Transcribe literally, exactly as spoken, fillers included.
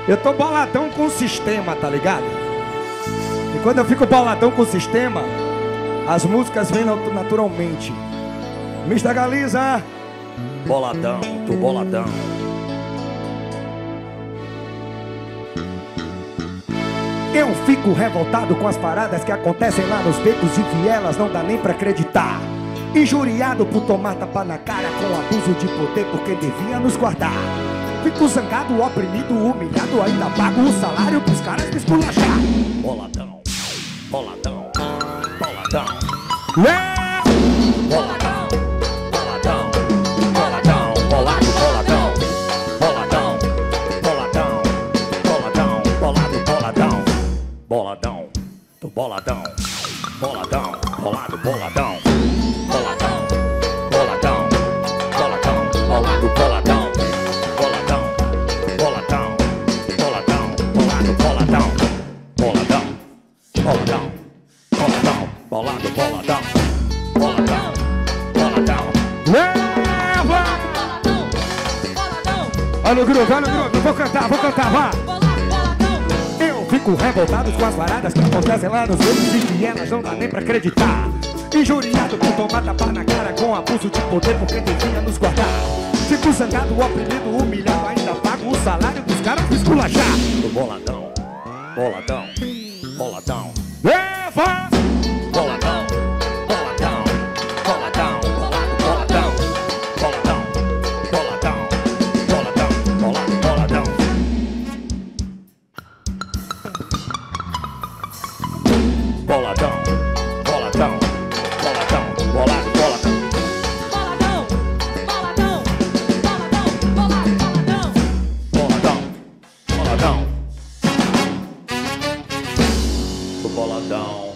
Eu tô boladão com o sistema, tá ligado? E quando eu fico boladão com o sistema, as músicas vêm naturalmente. mister Galiza. Boladão, tô boladão. Eu fico revoltado com as paradas que acontecem lá nos becos e vielas, não dá nem pra acreditar. Injuriado por tomar tapa na cara com abuso de poder por quem devia nos guardar. Fico zangado, oprimido, humilhado, ainda pago o salário pros caras me esculachar. Boladão, boladão, boladão. É! Boladão, boladão, boladão, bolado, boladão. Boladão, boladão, boladão, bolado, boladão. Boladão, tô boladão. Boladão, bolado, boladão. Boladão, boladão, boladão, bolado, boladão. Boladão, boladão, boladão, bolado, boladão. Boladão, boladão, boladão, bolado, boladão. Boladão, boladão. Leva! Olha no grupo, olha no grupo, vou cantar, vou cantar, vá! Eu fico revoltado com as paradas que acontecem lá nos outros e que elas não dá nem pra acreditar. Injuriado por tomar tapa na cara com abuso de poder por quem devia nos guardar. Fico zangado, oprimido, humilhado, ainda pago o salário dos caras me esculachar. Do boladão, boladão, boladão. Leva! Boladão, boladão, boladão, boladão, boladão, boladão, boladão, bolado, boladão. Boladão, boladão, boladão, bolado, boladão. Boladão, boladão, boladão, bolado, boladão. Boladão, boladão. Do boladão.